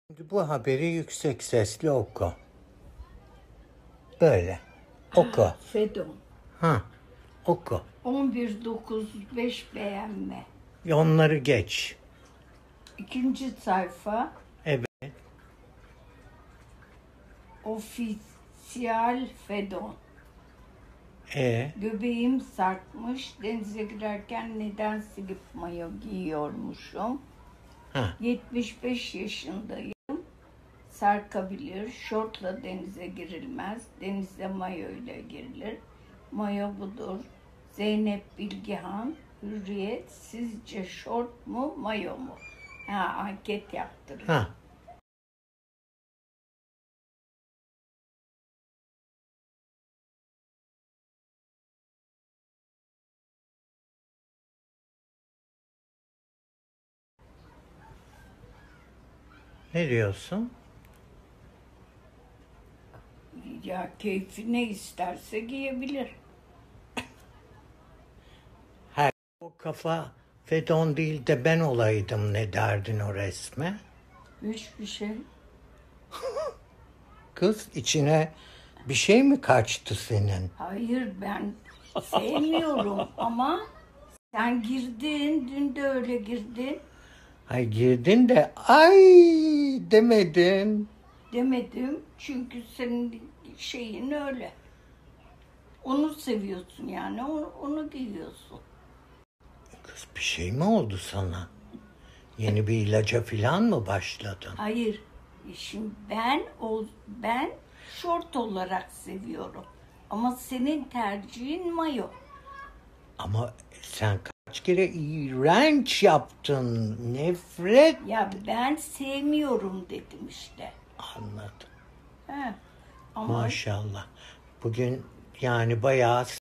Şimdi bu haberi yüksek sesle oku. Böyle. Oku. Fedon. Ha. Oku. 11.95 beğenme. Onları geç. 2. sayfa. Evet. Ofisiyal Fedon. Göbeğim sarkmış. Denize girerken neden silip mayo giyiyormuşum. Ha. 75 yaşındayım. Sarkabilir. Şortla denize girilmez. Denize mayo ile girilir. Mayo budur. Zeynep Bilgehan, Hürriyet. Sizce şort mu, mayo mu? Anket yaptırın. Ha. Ne diyorsun? Ya keyfi ne isterse giyebilir. O kafa Fedon değil de ben olaydım, ne derdin o resme? Hiçbir şey. Kız, içine bir şey mi kaçtı senin? Hayır, ben sevmiyorum ama sen girdin, dün de öyle girdin. Ay, girdin de ay demedin. Demedim çünkü senin şeyin öyle. Onu seviyorsun yani, onu giyiyorsun. Kız, bir şey mi oldu sana? Yeni bir ilaca falan mı başladın? Hayır, şimdi ben şort olarak seviyorum. Ama senin tercihin mayo. Ama sen kaç kere iğrenç yaptın. Nefret. Ya ben sevmiyorum dedim işte. Anladım. He. Ama Maşallah. Bugün yani bayağı